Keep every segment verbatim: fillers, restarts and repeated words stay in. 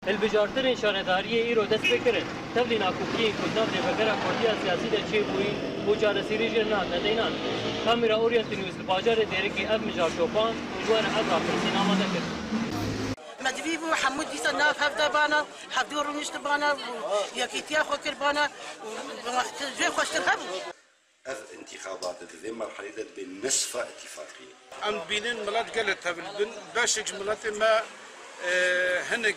البجارترین شانهداری ایرو دست بکرن تبلی ناکوکی کردان لبکر کردیا سیاسی ده چه بوی و جارسیری جرنان ندینان کامرا اورینت نیوز باجار دیرکی اف مجار شوپان جوان ازا فرسین آماده کرد مدريب وحمود ديسا ناف هفدا بانا حفدور ونشت بانا ياكيتيا خوكر بانا جوي خوشتر هبو اف انتخابات ذي مرحلة بالنصف اتفاقية ام بينين ملات قالت هبل باشك ملات ما هنك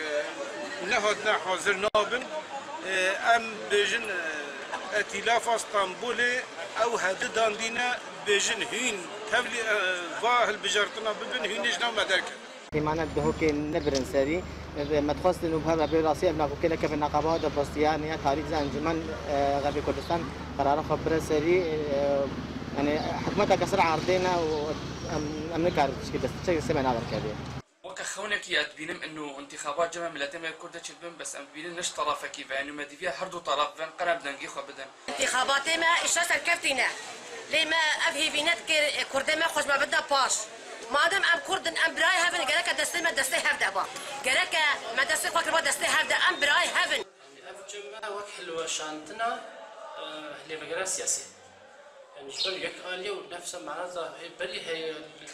نهضنا حاضر نابن ام بيجن ائتلاف اسطنبولي او هاد داندينا بيجن هين تبلي فاهل بجارتنا ببن هين جنا مدرك معنا دهوك نبرن سري ما تخص انه بها براسي ابنا كل كيف النقابات البوستيانيه تاريخ انجمن غربي كردستان قرار خبر سري يعني حكومتها كسر عرضنا وامريكا تشكي سمعنا هذا الكلام وكخونك يا تبينم انه انتخابات جمع ملاتين الكردة تشبن بس ام بينن نش طرف كيف يعني ما فيها هردو طرف بين قرب دنجي خو بدن انتخابات ما ايش سركفتنا لما افهي بينات كرد ما خوش ما بدا باش مادام ام كردن ام براي هافن قالك دستي ما دستي هفدا با قالك ما دستي فكر با دستي هفدا ام براي هافن جماعه وقت حلوه شانتنا اللي مجال سياسي يعني شلون يقال ونفس معناتها بلي هي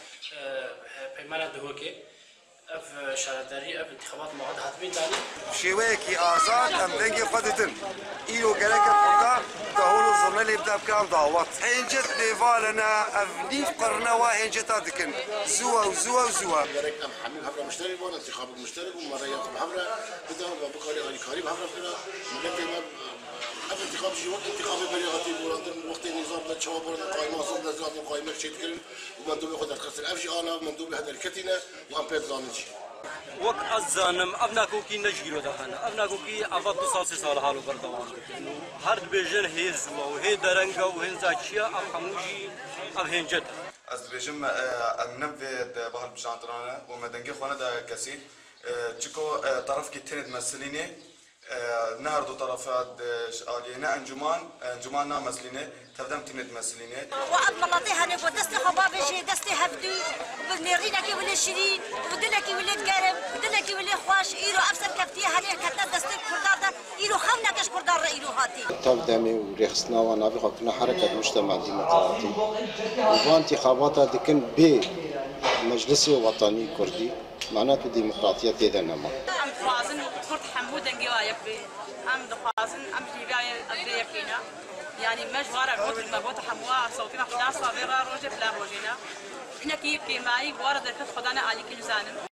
بيمانه دهوكي اف شارداري اف انتخابات موعد هاتمين تاني شويكي آزاد ام دنجي خدتن ايو قالك فردا تهولو الزرنالي يبدا بكام دعوات حين جت نيفالنا افنيف قرنا وحين جت هذيك زوا وزوا وزوا قالك ام حميد هبره مشترك وانا انتخاب مشترك ومره ينطب هبره بدا بكاري غادي كريم هبره كده مقدم اب انتخاب شي وقت انتخابي بريغاتي ورد وقت النظام ده شباب ورد قائمه اصلا ذات قائمه شي تكلم ومندوب ياخذ القصر الافشي انا مندوب هذا الكتينه وام بيت زانجي وك أزانم أبنا كوكي نجيرو دهنا أبنا كوكي أفضل بصاص سال حالو بردوان هرد بيجن هيز وهي درنجا وهين زاشيا أفهموجي أفهين جد از بيجم النبي بحال بجانترانا ومدنجي خوانا دا كسي تشكو طرف كي تند مسليني نهر دو طرفات آلينا انجمان انجماننا مسلينه تبدأ تند مسلينه وأبنا لطيها نبغى دستي خبابي شيء دستي هفدي وبنرينا كي ولا شيرين ودنا كي ولا تقارب ودنا كي ولا خواش إيرو أفسر كفتيها هلي كتنا دستي كردار إيرو خمنا كش كردار إيرو هاتي تبدأ وريخسنا ونافي خطنا حركة مجتمع ديمقراطي وانتخابات دكن ب مجلس وطني كردي معناته ديمقراطية كذا نما أم خوازن كرد حمود انجوايا في أم دخوازن أم جيبايا أدري فينا يعني مجوار الروت المبوت حموا صوتنا خلاص صابرة روجة بلا روجنا إحنا كيف كيماي ورد الكت خدانا على كل زانم